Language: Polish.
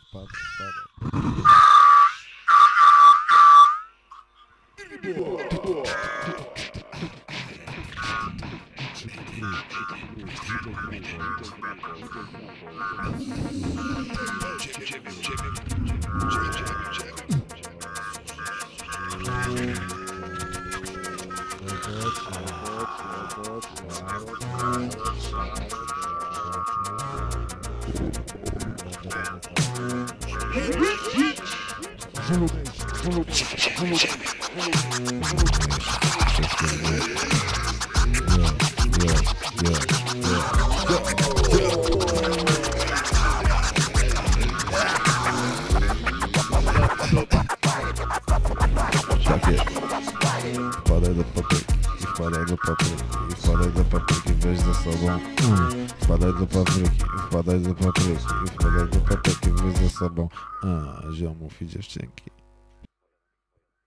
Wpadaj do papryki, wpadaj do papryki, wpadaj do papryki, weź ze sobą. Wpadaj do papryki, wpadaj do papryki, wpadaj do papryki, weź ze sobą. Ziomów i dziewczynki.